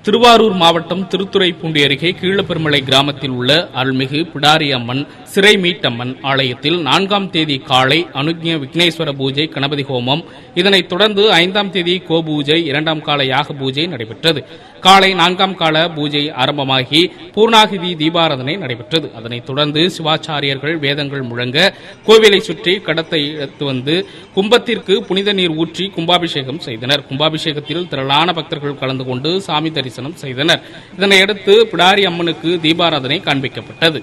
திருவாரூர் மாவட்டம் திருத்துறைப்பூண்டி அருகே கீழப்பெருமலை கிராமத்தில் உள்ள அருள்மிகு பிடாரி அம்மன் சிறை மீட்டம்மன் ஆலயத்தில் 4ஆம் தேதி காலை அனுக்ஞ விக்னேஸ்வர பூஜை கணபதி ஹோமம், இதனைத் தொடர்ந்து 5ஆம் தேதி கோபூஜை, 2ஆம் கால யாக பூஜை நடைபெற்றது. காலை 4ஆம் கால பூஜை ஆரம்பமாகி பூர்ணாகிதி தீபாராதனை நடைபெற்றது. அதனைத் தொடர்ந்து சிவாச்சாரியர்கள் வேதங்கள் முழங்க கோவிலை சுற்றி கடத்தை எடுத்து வந்து கும்பத்திற்கு புனித நீர் ஊற்றி கும்பாபிஷேகம் செய்தனர். கும்பாபிஷேகத்தில் திரளான பக்தர்கள் கலந்து கொண்டு சாமி தரிசனம் செய்தனர். இதனையடுத்து பிடாரி அம்மனுக்கு தீபாராதனை காண்பிக்கப்பட்டது.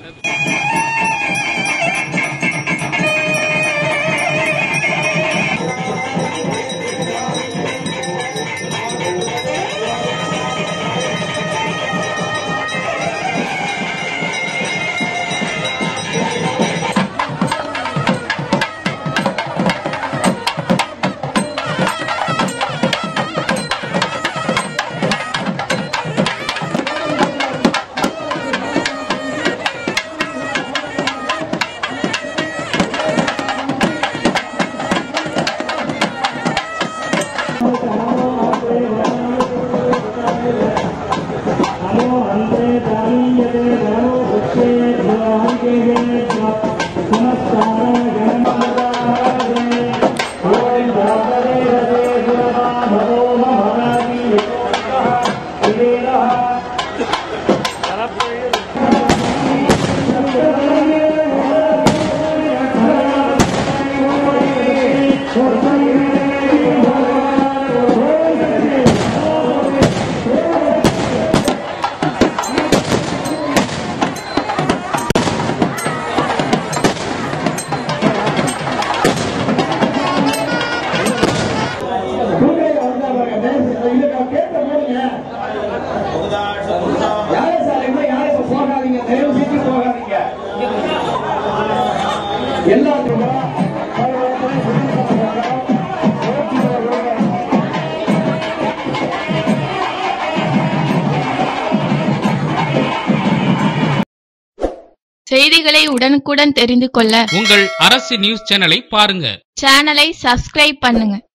செய்திகளை உடனுக்குடன் தெரிந்து கொள்ள உங்கள் அரசு நியூஸ் சேனலை பாருங்க. சேனலை சப்ஸ்கிரைப் பண்ணுங்க.